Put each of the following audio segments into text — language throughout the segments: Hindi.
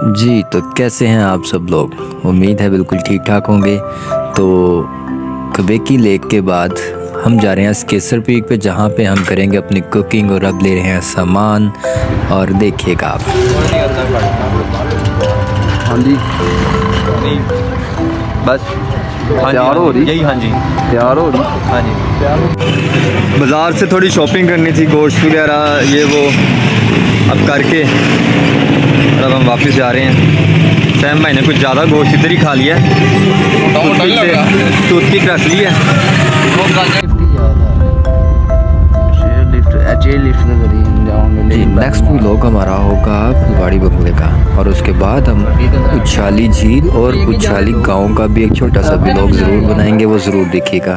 जी, तो कैसे हैं आप सब लोग? उम्मीद है बिल्कुल ठीक ठाक होंगे। तो क्वेकी लेक के बाद हम जा रहे हैं स्केसर पीक पे, जहाँ पे हम करेंगे अपनी कुकिंग और अब ले रहे हैं सामान और देखिएगा आप। हाँ जी, बस तैयार हो रही। यही हाँ जी, तैयार हो रही। हाँ जी। बाज़ार से थोड़ी शॉपिंग करनी थी, गोश्त वगैरह ये वो अब करके, और अब हम वापस जा रहे हैं। सैम भाई ने कुछ ज़्यादा गोश्त इधर ही खा लिया, टूथपिक रख ली है। नेक्स्ट व्लॉग हमारा होगा फुलवाड़ी बंगले का, और उसके बाद हम उछाली झील और उछाली गांव का भी एक छोटा सा व्लॉग ज़रूर बनाएंगे, वो ज़रूर देखिएगा।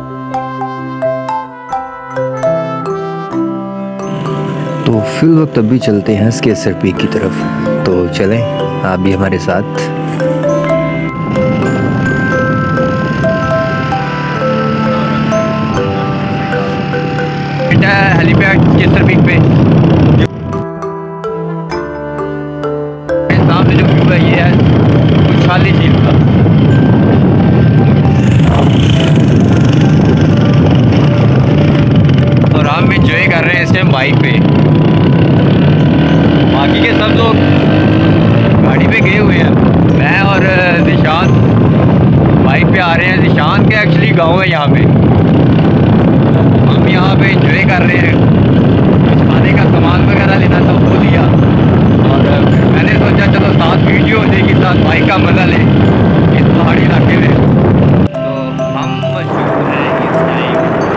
तो फिर वक्त अभी चलते हैं स्केसर पीक की तरफ, तो चलें आप भी हमारे साथ। हेलीपैड स्केसर पीक पे सामने जो व्यू है ये है उछाली झील का। और हम एंजॉय कर रहे हैं इस टाइम बाइक पे, बाकी के सब लोग गाड़ी पे गए हुए हैं। मैं और निशान बाइक पे आ रहे हैं। निशान के एक्चुअली गांव है यहाँ पे, हम यहाँ पे एंजॉय कर रहे हैं। कुछ खाने का सामान वगैरह लेना था वो लिया, और मैंने सोचा चलो साथ वीडियो हो जाएगी, साथ बाइक का मजा लें इस पहाड़ी इलाके में। तो हम मशहूर हैं इस टाइम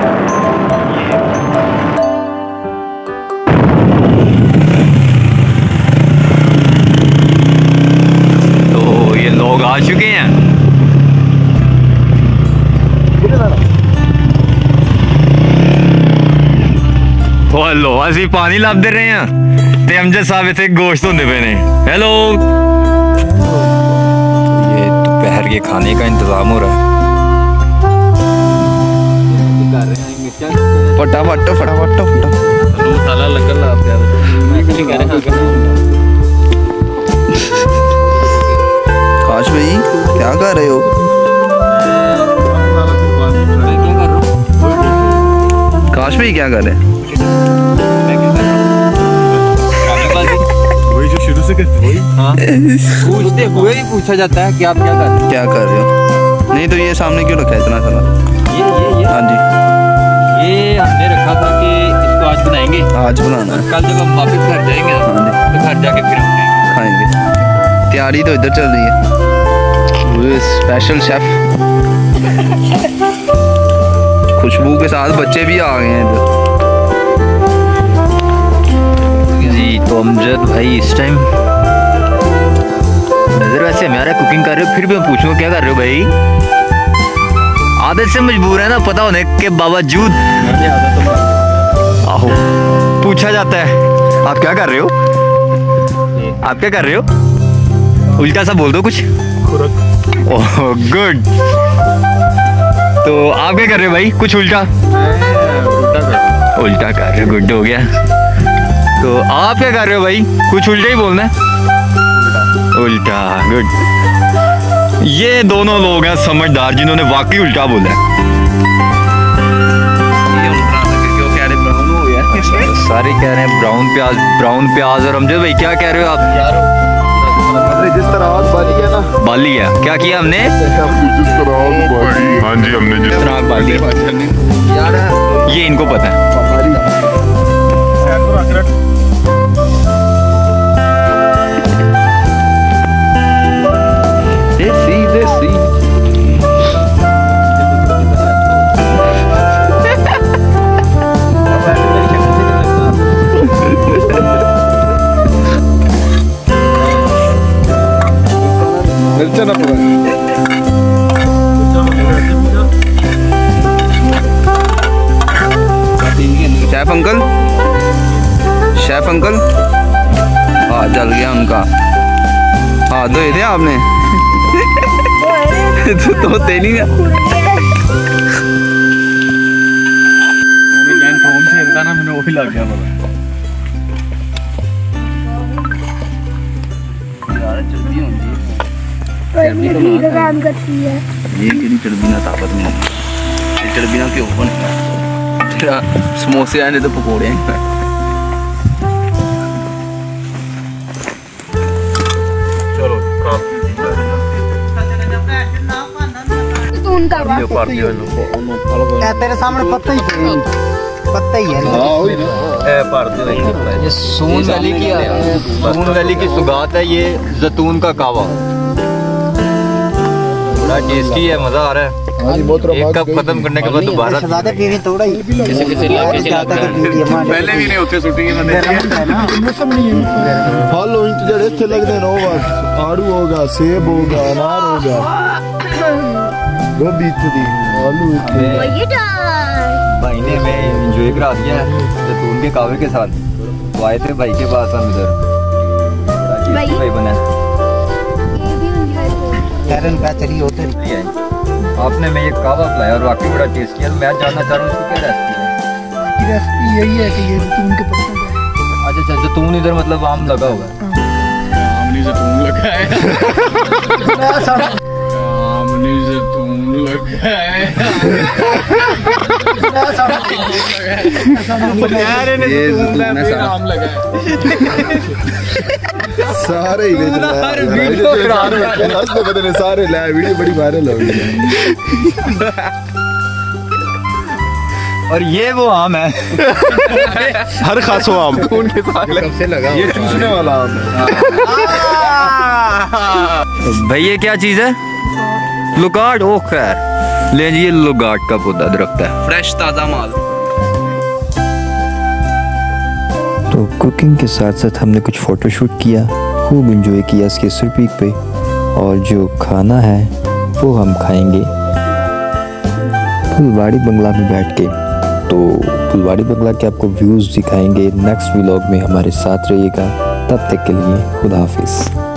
तो ये लोग आ चुके हैं। हेलो, असि पानी लाते रहे हैं ते अमजद साहब इतने गोश्त होंगे पे ने। हेलो, ये दोपहर के खाने का इंतज़ाम हो रहा है। फटाफट फटाफट मसाला लगन लाते काश भाई क्या कर रहे हो? काश भाई क्या कर रहे हैं? वही जो शुरू से करते वही। हाँ, पूछते हुए ही पूछा जाता है कि आप क्या कर रहे हो? नहीं तो ये सामने क्यों रखा है इतना सारा? ये हाँ जी, ये हमने रखा था कि इसको आज बनाएंगे, आज बनाना है। कल जब हम वापस घर जाएंगे ना, हाँ जी, तो घर जाके फिर हम खाएंगे। तैयारी तो इधर चल रही है, वो स्पेशल शेफ खुशबू के साथ बच्चे भी आ गए हैं इधर। जी, तो अमजद भाई इस टाइम नजर वैसे हमारा कुकिंग कर रहे हो, फिर भी मैं पूछूंगा क्या कर रहे हो भाई? आदत से मजबूर है ना, पता होने के बावजूद। आहो, पूछा जाता है आप क्या कर रहे हो, आप क्या कर रहे हो? उल्टा सा बोल दो कुछ। Oh good. तो आप क्या कर रहे हो भाई? कुछ उल्टा उल्टा कर रहे हो, गुड हो गया। तो आप क्या कर रहे हो भाई? कुछ उल्टा ही बोलना है, उल्टा, गुड। ये दोनों लोग हैं समझदार जिन्होंने वाकई उल्टा बोला है। सारे कह रहे हैं ब्राउन प्याज। और अमजद भाई क्या कह रहे हो आप? जिस तरह आग बाली है ना, बाली है, क्या किया हमने? जिस तरह आग बाली। हाँ जी, हमने जिस तरह आग बाली, ये इनको पता है। देसी देसी मिर्चा ना पड़ा। शेफ अंकल, शेफ अंकल, हाँ जल गया उनका। हाथ धोए थे आपने? तो तेली ना फोन से ना मैंने वही लग गया। चर्बी होती है काम करती है ये कि चर्बी ना ताकत में ये चर्बी ना क्यों बने तेरा समोसे आने तो पकौड़े हैं चलो उनका तेरे सामने पत्ता ही है ये सोन वैली की सुगात है। ये जैतून का कावा बड़ा टेस्टी है, मजा आ रहा है। एक कप खत्म करने के बाद दोबारा पहले भी नहीं होते शूटिंग में फल जड़े इतने लगते हैं आड़ू होगा, सेब होगा, अनार होगा, गोभी इतनी, आलू इतने। भाई ने हमें एंजॉय करा दिया है जैतून के कावे के साथ। तो आए थे भाई के पास हम इधर, भाई बना होते आपने मैं ये कावा खिलाया और वाकई बड़ा टेस्टी है। मैं जानना चाह रहा हूँ इसकी क्या रेसिपी है। रेसिपी यही है कि ये जैतून के पत्ते का है। अच्छा जैतून इधर मतलब आम लगा होगा। आम नहीं जैतून लगा है आम नहीं जैतून लगा है आम लगा है सारे ही सारे लाए, वीडियो बड़ी वायरल हो गई। और ये वो आम है हर खासो आम उनके साथ से लगा ये चूसने वाला आम है। भाई ये क्या चीज है? लुगाट। ओ खैर ले जी, ये लुगाट का पौधा दरख्त है, फ्रेश ताजा माल। तो कुकिंग के साथ साथ हमने कुछ फ़ोटोशूट किया, खूब इंजॉय किया इसके केसर पीक पे। और जो खाना है वो हम खाएंगे फुलवाड़ी बंगला में बैठ के। तो फुलवाड़ी बंगला के आपको व्यूज़ दिखाएंगे नेक्स्ट व्लॉग में। हमारे साथ रहिएगा, तब तक के लिए खुदा हाफिज़।